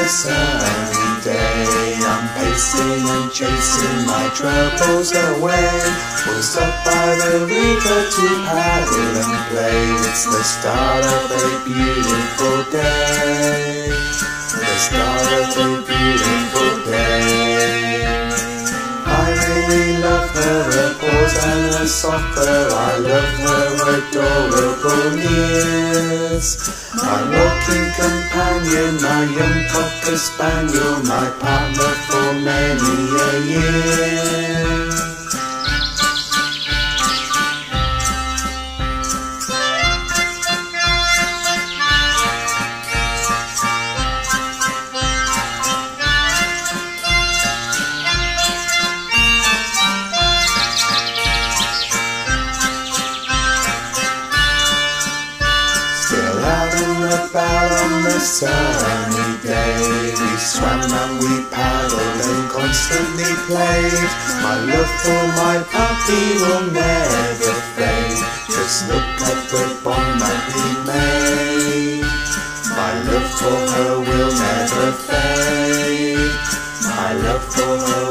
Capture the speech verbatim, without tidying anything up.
sunny day. I'm pacing and chasing my troubles away. We'll stop by the river to paddle and play. It's the start of a beautiful day. The start of a beautiful day. I really love her, her paws and her softer. I love her adorable ears. My walking companion, my young cocker spaniel, my partner for many a year. Out and about on the sunny day, we swam and we paddled and constantly played. My love for my puppy will never fade. Just look at the bond that we made. My love for her will never fade. My love for her